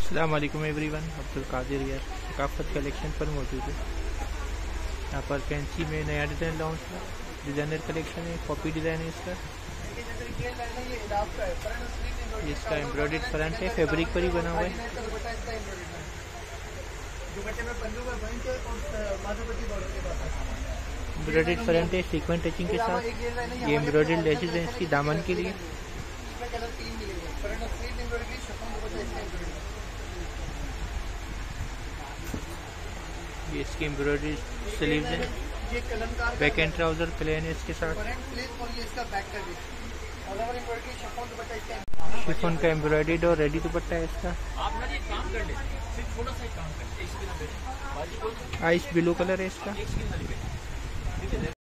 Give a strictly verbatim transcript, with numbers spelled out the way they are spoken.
अस्सलाम वालेकुम एवरीवन, अब्दुल कादिर यार सकाफत कलेक्शन पर मौजूद है। यहाँ पर फैंसी में नया डिज़ाइन लॉन्च है, डिज़ाइनर कलेक्शन है, कॉपी डिज़ाइन है इसका। इसका एम्ब्रॉयडर्ड फ्रंट है, फैब्रिक पर ही बना हुआ है। एम्ब्रॉयडर्ड फ्रंट है सीक्वेंट टचिंग के साथ। ये एम्ब्रॉयडर्ड लेसेस हैं इसकी दामन के लिए। ये इसकी एम्ब्रॉयडरी स्लीव्स हैं। बैक एंड ट्राउजर प्लेन है इसके साथ। शिफॉन का एम्ब्रॉयडर्ड और रेडी दुपट्टा है इसका। आइस ब्लू कलर है इसका।